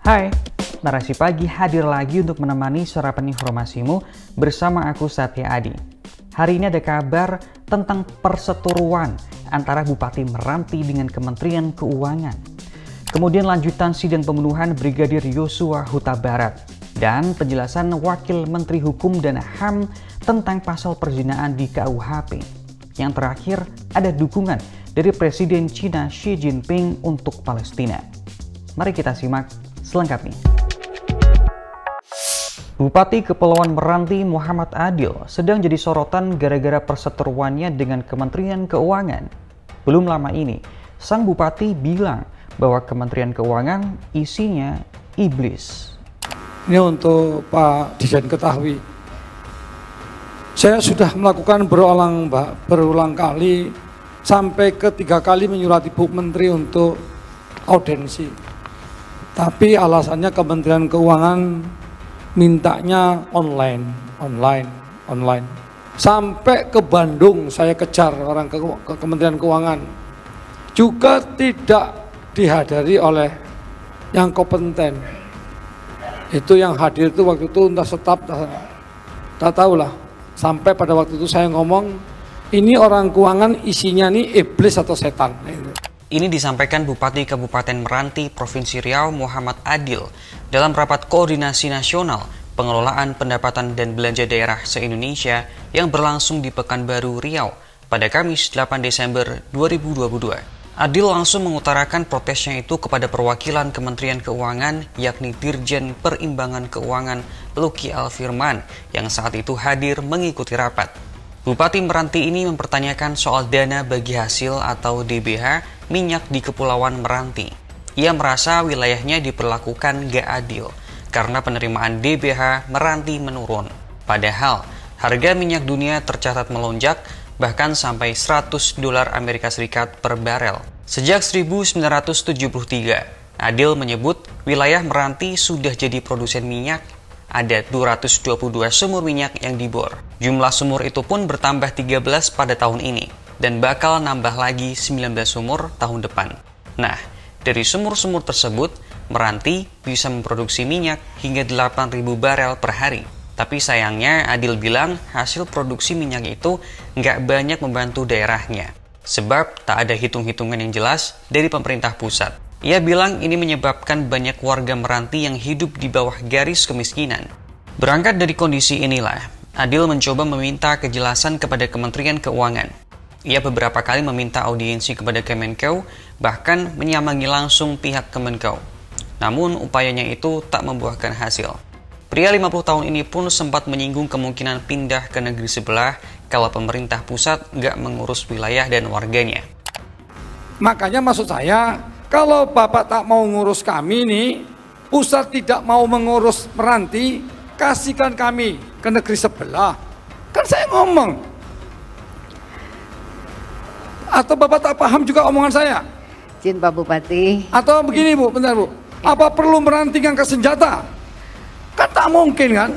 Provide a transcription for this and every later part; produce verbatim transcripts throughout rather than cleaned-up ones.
Hai, Narasi Pagi hadir lagi untuk menemani sarapan informasimu bersama aku Satya Adi. Hari ini ada kabar tentang perseteruan antara Bupati Meranti dengan Kementerian Keuangan. Kemudian lanjutan sidang pembunuhan Brigadir Yosua Huta Barat dan penjelasan Wakil Menteri Hukum dan H A M tentang pasal perzinahan di K U H P. Yang terakhir ada dukungan dari Presiden China Xi Jinping untuk Palestina. Mari kita simak selengkapnya. Bupati Kepulauan Meranti Muhammad Adil sedang jadi sorotan gara-gara perseteruannya dengan Kementerian Keuangan. Belum lama ini, sang bupati bilang bahwa Kementerian Keuangan isinya iblis. Ini untuk Pak Dirjen ketahui, saya sudah melakukan berulang, berulang kali sampai ketiga kali menyurati Bu Menteri untuk audensi. Tapi alasannya Kementerian Keuangan mintanya online, online, online. Sampai ke Bandung saya kejar orang ke, ke Kementerian Keuangan. Juga tidak dihadiri oleh yang kompeten. Itu yang hadir itu waktu itu entah staf, tak tahu lah. Sampai pada waktu itu saya ngomong, ini orang keuangan isinya nih iblis atau setan. Ini disampaikan Bupati Kabupaten Meranti, Provinsi Riau Muhammad Adil dalam rapat koordinasi nasional pengelolaan pendapatan dan belanja daerah se-Indonesia yang berlangsung di Pekanbaru, Riau pada Kamis delapan Desember dua ribu dua puluh dua. Adil langsung mengutarakan protesnya itu kepada perwakilan Kementerian Keuangan yakni Dirjen Perimbangan Keuangan Luki Alfirman yang saat itu hadir mengikuti rapat. Bupati Meranti ini mempertanyakan soal dana bagi hasil atau D B H minyak di Kepulauan Meranti. Ia merasa wilayahnya diperlakukan gak adil karena penerimaan D B H Meranti menurun. Padahal harga minyak dunia tercatat melonjak bahkan sampai seratus dolar Amerika Serikat per barel. Sejak seribu sembilan ratus tujuh puluh tiga, Adil menyebut wilayah Meranti sudah jadi produsen minyak. Ada dua ratus dua puluh dua sumur minyak yang dibor. Jumlah sumur itu pun bertambah tiga belas pada tahun ini dan bakal nambah lagi sembilan belas sumur tahun depan. Nah, dari sumur-sumur tersebut, Meranti bisa memproduksi minyak hingga delapan ribu barel per hari. Tapi sayangnya Adil bilang hasil produksi minyak itu nggak banyak membantu daerahnya. Sebab tak ada hitung-hitungan yang jelas dari pemerintah pusat. Ia bilang ini menyebabkan banyak warga Meranti yang hidup di bawah garis kemiskinan. Berangkat dari kondisi inilah, Adil mencoba meminta kejelasan kepada Kementerian Keuangan. Ia beberapa kali meminta audiensi kepada Kemenkeu, bahkan menyambangi langsung pihak Kemenkeu. Namun upayanya itu tak membuahkan hasil. Pria lima puluh tahun ini pun sempat menyinggung kemungkinan pindah ke negeri sebelah kalau pemerintah pusat nggak mengurus wilayah dan warganya. Makanya maksud saya, kalau Bapak tak mau ngurus kami nih, pusat tidak mau mengurus Meranti, kasihkan kami ke negeri sebelah. Kan saya ngomong. Atau Bapak tak paham juga omongan saya? Izin Pak Bupati. Atau begini Bu, bentar Bu. Apa perlu Meranti ngangkat senjata? Kan tak mungkin kan?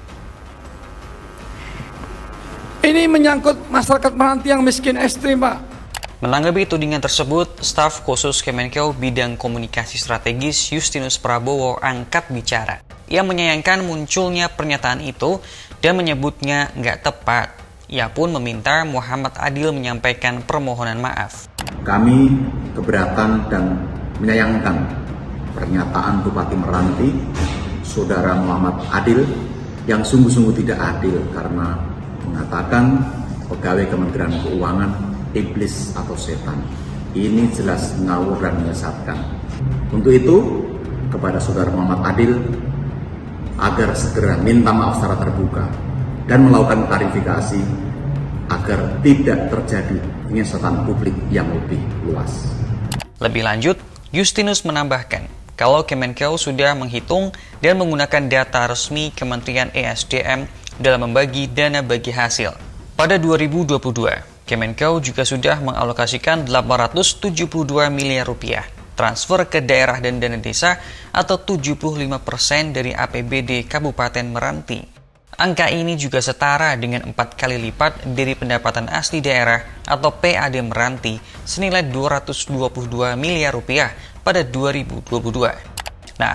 Ini menyangkut masyarakat Meranti yang miskin ekstrim Pak. Menanggapi tudingan tersebut, staf khusus Kemenkeu bidang komunikasi strategis Justinus Prabowo angkat bicara. Ia menyayangkan munculnya pernyataan itu dan menyebutnya nggak tepat. Ia pun meminta Muhammad Adil menyampaikan permohonan maaf. Kami keberatan dan menyayangkan pernyataan Bupati Meranti, Saudara Muhammad Adil, yang sungguh-sungguh tidak adil karena mengatakan pegawai Kementerian Keuangan iblis atau setan. Ini jelas ngawur dan menyesatkan. Untuk itu, kepada Saudara Muhammad Adil agar segera minta maaf secara terbuka dan melakukan klarifikasi agar tidak terjadi penyesatan publik yang lebih luas. Lebih lanjut, Justinus menambahkan, kalau Kemenkeu sudah menghitung dan menggunakan data resmi Kementerian E S D M dalam membagi dana bagi hasil. Pada dua ribu dua puluh dua, Kemenkeu juga sudah mengalokasikan delapan ratus tujuh puluh dua miliar rupiah transfer ke daerah dan dana desa atau tujuh puluh lima persen dari A P B D Kabupaten Meranti. Angka ini juga setara dengan empat kali lipat dari pendapatan asli daerah atau P A D Meranti senilai dua ratus dua puluh dua miliar rupiah pada dua ribu dua puluh dua. Nah,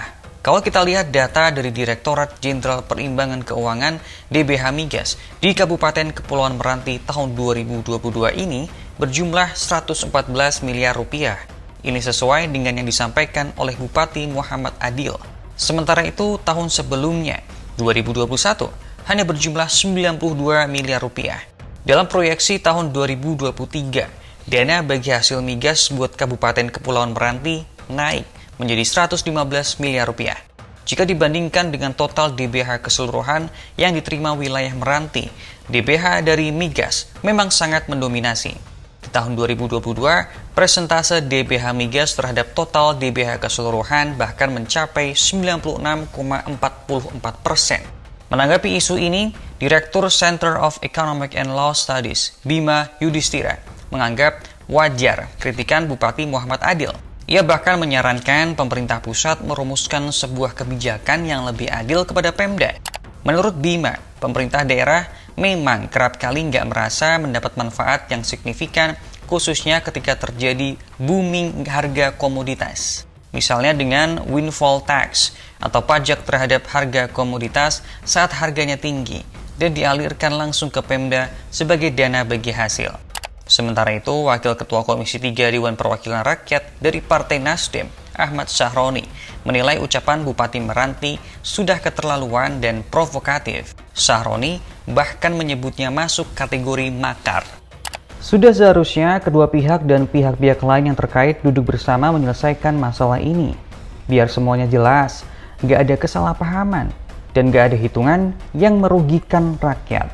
Kalau kita lihat data dari Direktorat Jenderal Perimbangan Keuangan D B H Migas di Kabupaten Kepulauan Meranti tahun dua ribu dua puluh dua ini berjumlah seratus empat belas miliar rupiah. Ini sesuai dengan yang disampaikan oleh Bupati Muhammad Adil. Sementara itu tahun sebelumnya, dua ribu dua puluh satu, hanya berjumlah sembilan puluh dua miliar rupiah. Dalam proyeksi tahun dua ribu dua puluh tiga, dana bagi hasil migas buat Kabupaten Kepulauan Meranti naik menjadi seratus lima belas miliar rupiah. Jika dibandingkan dengan total D B H keseluruhan yang diterima wilayah Meranti, D B H dari migas memang sangat mendominasi. Di tahun dua ribu dua puluh dua, persentase D B H migas terhadap total D B H keseluruhan bahkan mencapai sembilan puluh enam koma empat empat persen. Menanggapi isu ini, Direktur Center of Economic and Law Studies, Bima Yudhistira, menganggap wajar kritikan Bupati Muhammad Adil. Ia bahkan menyarankan pemerintah pusat merumuskan sebuah kebijakan yang lebih adil kepada Pemda. Menurut Bima, pemerintah daerah memang kerap kali nggak merasa mendapat manfaat yang signifikan, khususnya ketika terjadi booming harga komoditas. Misalnya dengan windfall tax atau pajak terhadap harga komoditas saat harganya tinggi dan dialirkan langsung ke Pemda sebagai dana bagi hasil. Sementara itu, Wakil Ketua Komisi tiga Dewan Perwakilan Rakyat dari Partai Nasdem, Ahmad Sahroni, menilai ucapan Bupati Meranti sudah keterlaluan dan provokatif. Sahroni bahkan menyebutnya masuk kategori makar. Sudah seharusnya kedua pihak dan pihak-pihak lain yang terkait duduk bersama menyelesaikan masalah ini. Biar semuanya jelas, gak ada kesalahpahaman, dan gak ada hitungan yang merugikan rakyat.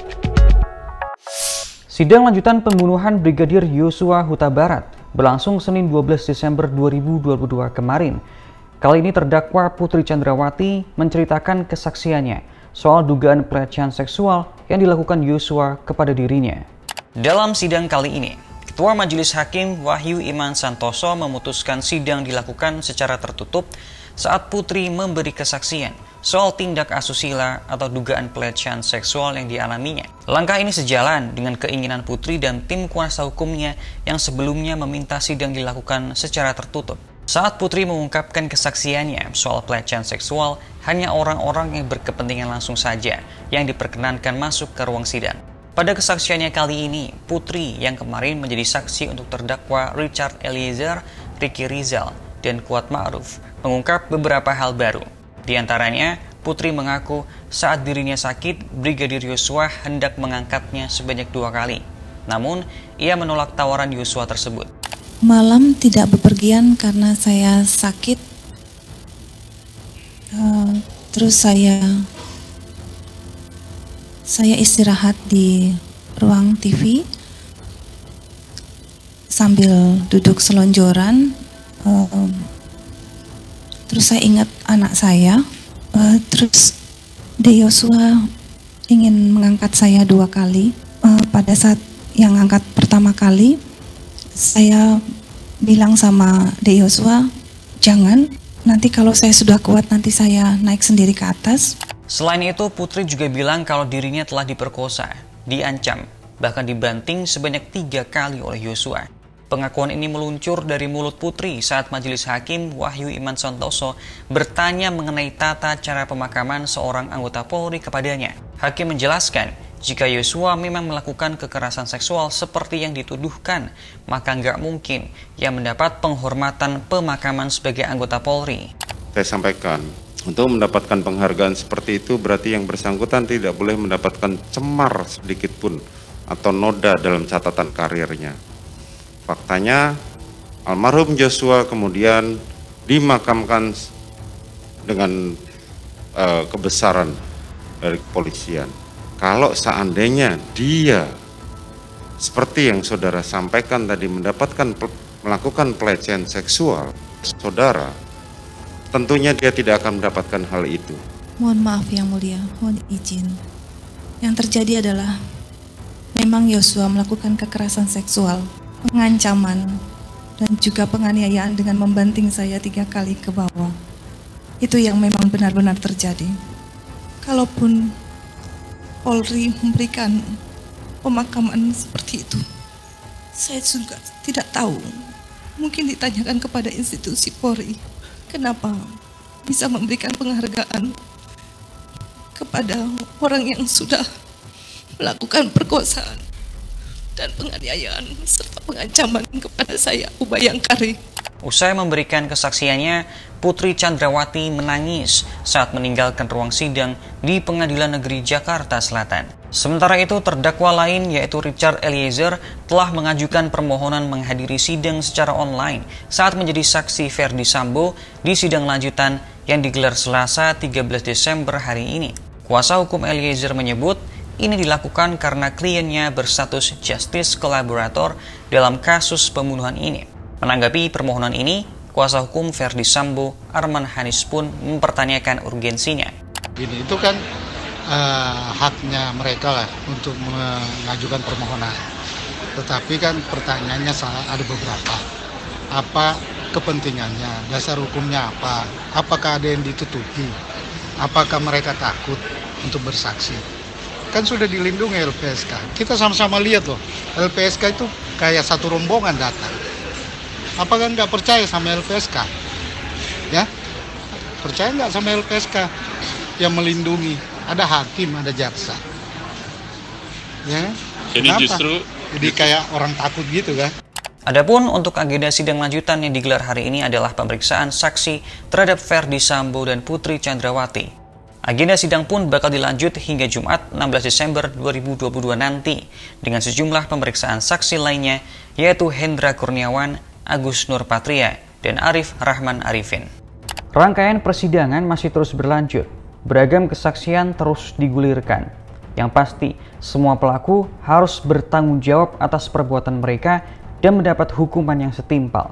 Sidang lanjutan pembunuhan Brigadir Yosua Huta Barat berlangsung Senin dua belas Desember dua ribu dua puluh dua kemarin. Kali ini terdakwa Putri Chandrawati menceritakan kesaksiannya soal dugaan pelecehan seksual yang dilakukan Yosua kepada dirinya. Dalam sidang kali ini, Ketua Majelis Hakim Wahyu Iman Santoso memutuskan sidang dilakukan secara tertutup saat Putri memberi kesaksian soal tindak asusila atau dugaan pelecehan seksual yang dialaminya. Langkah ini sejalan dengan keinginan Putri dan tim kuasa hukumnya yang sebelumnya meminta sidang dilakukan secara tertutup. Saat Putri mengungkapkan kesaksiannya soal pelecehan seksual, hanya orang-orang yang berkepentingan langsung saja yang diperkenankan masuk ke ruang sidang. Pada kesaksiannya kali ini, Putri yang kemarin menjadi saksi untuk terdakwa Richard Eliezer, Ricky Rizal, dan Kuat Ma'ruf mengungkap beberapa hal baru. Di antaranya, Putri mengaku saat dirinya sakit, Brigadir Yosua hendak mengangkatnya sebanyak dua kali. Namun, ia menolak tawaran Yosua tersebut. Malam tidak bepergian karena saya sakit. Uh, terus saya saya istirahat di ruang T V sambil duduk selonjoran. Uh, Terus saya ingat anak saya, uh, terus De Yosua ingin mengangkat saya dua kali. Uh, pada saat yang angkat pertama kali, saya bilang sama De Yosua, jangan, nanti kalau saya sudah kuat nanti saya naik sendiri ke atas. Selain itu, Putri juga bilang kalau dirinya telah diperkosa, diancam, bahkan dibanting sebanyak tiga kali oleh Yosua. Pengakuan ini meluncur dari mulut Putri saat Majelis Hakim Wahyu Iman Santoso bertanya mengenai tata cara pemakaman seorang anggota Polri kepadanya. Hakim menjelaskan, jika Yosua memang melakukan kekerasan seksual seperti yang dituduhkan, maka nggak mungkin ia mendapat penghormatan pemakaman sebagai anggota Polri. Saya sampaikan, untuk mendapatkan penghargaan seperti itu berarti yang bersangkutan tidak boleh mendapatkan cemar sedikit pun atau noda dalam catatan karirnya. Faktanya, almarhum Yosua kemudian dimakamkan dengan uh, kebesaran dari kepolisian. Kalau seandainya dia, seperti yang saudara sampaikan tadi, mendapatkan melakukan pelecehan seksual, saudara, tentunya dia tidak akan mendapatkan hal itu. Mohon maaf yang mulia, mohon izin. Yang terjadi adalah memang Yosua melakukan kekerasan seksual, pengancaman, dan juga penganiayaan dengan membanting saya tiga kali ke bawah. Itu yang memang benar-benar terjadi. Kalaupun Polri memberikan pemakaman seperti itu, saya juga tidak tahu. Mungkin ditanyakan kepada institusi Polri, kenapa bisa memberikan penghargaan kepada orang yang sudah melakukan perkosaan dan penganiayaan serta pengancaman kepada saya, Uba Yangkari. Usai memberikan kesaksiannya, Putri Chandrawati menangis saat meninggalkan ruang sidang di Pengadilan Negeri Jakarta Selatan. Sementara itu, terdakwa lain yaitu Richard Eliezer telah mengajukan permohonan menghadiri sidang secara online saat menjadi saksi Verdi Sambo di sidang lanjutan yang digelar Selasa tiga belas Desember hari ini. Kuasa hukum Eliezer menyebut ini dilakukan karena kliennya berstatus justice collaborator dalam kasus pembunuhan ini. Menanggapi permohonan ini, kuasa hukum Verdi Sambo, Arman Hanis pun mempertanyakan urgensinya. Ini itu kan uh, haknya mereka lah untuk mengajukan permohonan. Tetapi kan pertanyaannya salah, ada beberapa. Apa kepentingannya? Dasar hukumnya apa? Apakah ada yang ditutupi? Apakah mereka takut untuk bersaksi? Kan sudah dilindungi L P S K. Kita sama-sama lihat loh, L P S K itu kayak satu rombongan datang. Apakah nggak percaya sama L P S K? Ya, percaya nggak sama L P S K yang melindungi? Ada hakim, ada jaksa. Ya, jadi kenapa? justru jadi kayak orang takut gitu kan? Adapun untuk agenda sidang lanjutan yang digelar hari ini adalah pemeriksaan saksi terhadap Verdi Sambo dan Putri Chandrawati. Agenda sidang pun bakal dilanjut hingga Jumat enam belas Desember dua ribu dua puluh dua nanti dengan sejumlah pemeriksaan saksi lainnya yaitu Hendra Kurniawan, Agus Nurpatria, dan Arif Rahman Arifin. Rangkaian persidangan masih terus berlanjut. Beragam kesaksian terus digulirkan. Yang pasti, semua pelaku harus bertanggung jawab atas perbuatan mereka dan mendapat hukuman yang setimpal.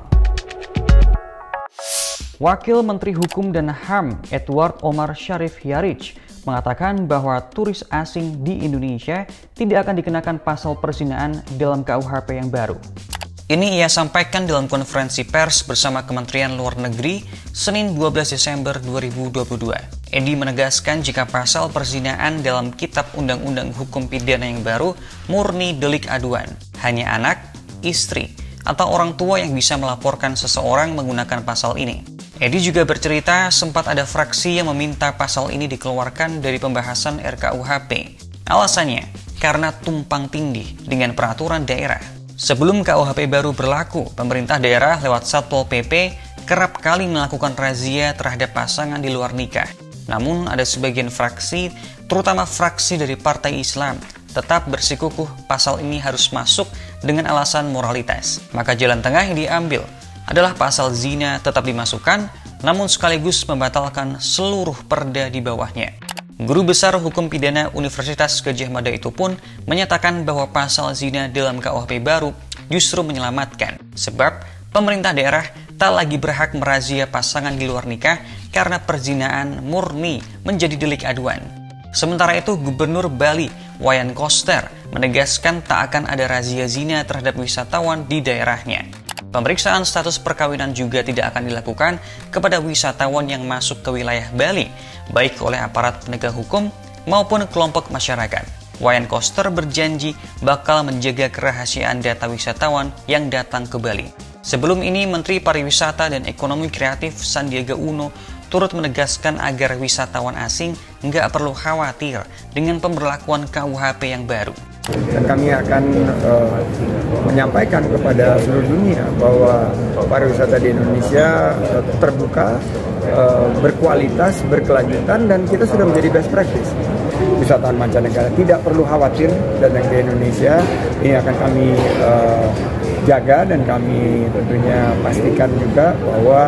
Wakil Menteri Hukum dan H A M Edward Omar Sharif Hiarij mengatakan bahwa turis asing di Indonesia tidak akan dikenakan pasal perzinahan dalam K U H P yang baru. Ini ia sampaikan dalam konferensi pers bersama Kementerian Luar Negeri Senin dua belas Desember dua ribu dua puluh dua. Edi menegaskan jika pasal perzinahan dalam Kitab Undang-Undang Hukum Pidana yang baru murni delik aduan. Hanya anak, istri, atau orang tua yang bisa melaporkan seseorang menggunakan pasal ini. Edi juga bercerita sempat ada fraksi yang meminta pasal ini dikeluarkan dari pembahasan R K U H P. Alasannya, karena tumpang tindih dengan peraturan daerah. Sebelum K U H P baru berlaku, pemerintah daerah lewat Satpol P P kerap kali melakukan razia terhadap pasangan di luar nikah. Namun ada sebagian fraksi, terutama fraksi dari Partai Islam, tetap bersikukuh pasal ini harus masuk dengan alasan moralitas. Maka jalan tengah yang diambil adalah pasal zina tetap dimasukkan, namun sekaligus membatalkan seluruh perda di bawahnya. Guru Besar Hukum Pidana Universitas Gadjah Mada itu pun menyatakan bahwa pasal zina dalam K U H P baru justru menyelamatkan, sebab pemerintah daerah tak lagi berhak merazia pasangan di luar nikah karena perzinaan murni menjadi delik aduan. Sementara itu, Gubernur Bali Wayan Koster menegaskan tak akan ada razia zina terhadap wisatawan di daerahnya. Pemeriksaan status perkawinan juga tidak akan dilakukan kepada wisatawan yang masuk ke wilayah Bali, baik oleh aparat penegak hukum maupun kelompok masyarakat. Wayan Koster berjanji bakal menjaga kerahasiaan data wisatawan yang datang ke Bali. Sebelum ini, Menteri Pariwisata dan Ekonomi Kreatif Sandiaga Uno turut menegaskan agar wisatawan asing nggak perlu khawatir dengan pemberlakuan K U H P yang baru. Dan kami akan uh, menyampaikan kepada seluruh dunia bahwa pariwisata di Indonesia uh, terbuka, uh, berkualitas, berkelanjutan, dan kita sudah menjadi best practice. Wisatawan mancanegara tidak perlu khawatir datang ke Indonesia. Ini akan kami uh, jaga dan kami tentunya pastikan juga bahwa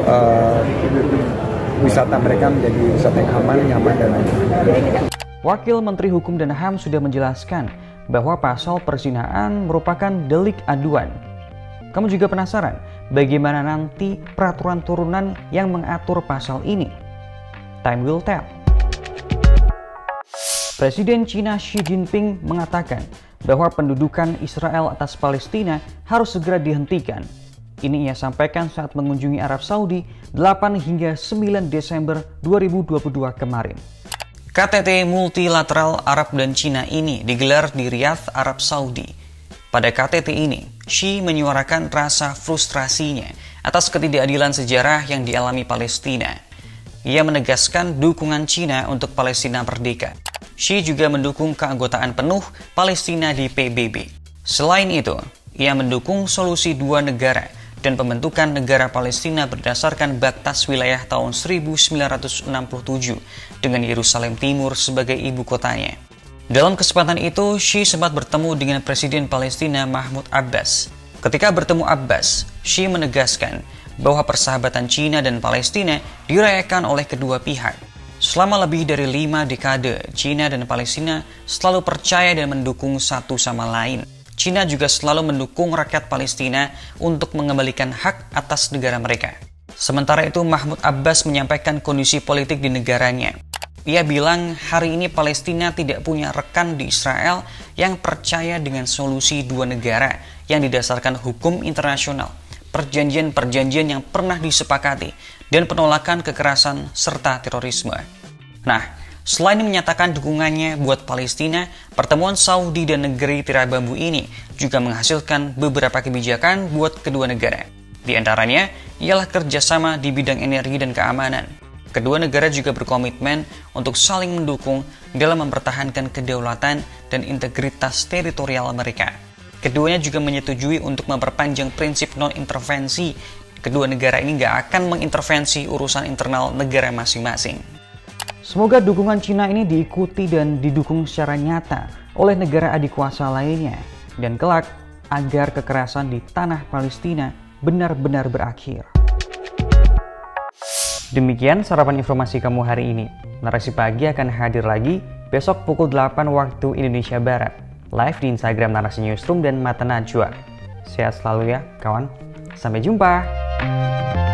uh, wisata mereka menjadi wisata yang aman, nyaman, dan lain-lain. Wakil Menteri Hukum dan H A M sudah menjelaskan bahwa pasal perzinahan merupakan delik aduan. Kamu juga penasaran bagaimana nanti peraturan turunan yang mengatur pasal ini? Time will tell. Presiden China Xi Jinping mengatakan bahwa pendudukan Israel atas Palestina harus segera dihentikan. Ini ia sampaikan saat mengunjungi Arab Saudi delapan hingga sembilan Desember dua ribu dua puluh dua kemarin. K T T multilateral Arab dan Cina ini digelar di Riyadh, Arab Saudi. Pada K T T ini, Xi menyuarakan rasa frustrasinya atas ketidakadilan sejarah yang dialami Palestina. ia menegaskan dukungan Cina untuk Palestina merdeka. Xi juga mendukung keanggotaan penuh Palestina di P B B. Selain itu, ia mendukung solusi dua negara dan pembentukan negara Palestina berdasarkan batas wilayah tahun seribu sembilan ratus enam puluh tujuh dengan Yerusalem Timur sebagai ibu kotanya. Dalam kesempatan itu, Xi sempat bertemu dengan Presiden Palestina Mahmud Abbas. Ketika bertemu Abbas, Xi menegaskan bahwa persahabatan Cina dan Palestina dirayakan oleh kedua pihak. Selama lebih dari lima dekade, Cina dan Palestina selalu percaya dan mendukung satu sama lain. Cina juga selalu mendukung rakyat Palestina untuk mengembalikan hak atas negara mereka. Sementara itu, Mahmud Abbas menyampaikan kondisi politik di negaranya. Ia bilang hari ini Palestina tidak punya rekan di Israel yang percaya dengan solusi dua negara yang didasarkan hukum internasional, perjanjian-perjanjian yang pernah disepakati, dan penolakan kekerasan serta terorisme. Nah, selain menyatakan dukungannya buat Palestina, pertemuan Saudi dan negeri tirai bambu ini juga menghasilkan beberapa kebijakan buat kedua negara. Di antaranya ialah kerjasama di bidang energi dan keamanan. Kedua negara juga berkomitmen untuk saling mendukung dalam mempertahankan kedaulatan dan integritas teritorial mereka. Keduanya juga menyetujui untuk memperpanjang prinsip non-intervensi. Kedua negara ini nggak akan mengintervensi urusan internal negara masing-masing. Semoga dukungan Cina ini diikuti dan didukung secara nyata oleh negara adik kuasa lainnya, dan kelak agar kekerasan di tanah Palestina benar-benar berakhir. Demikian sarapan informasi kamu hari ini. Narasi pagi akan hadir lagi besok pukul delapan waktu Indonesia Barat, live di Instagram Narasi Newsroom dan Mata Najwa. Sehat selalu ya kawan, sampai jumpa.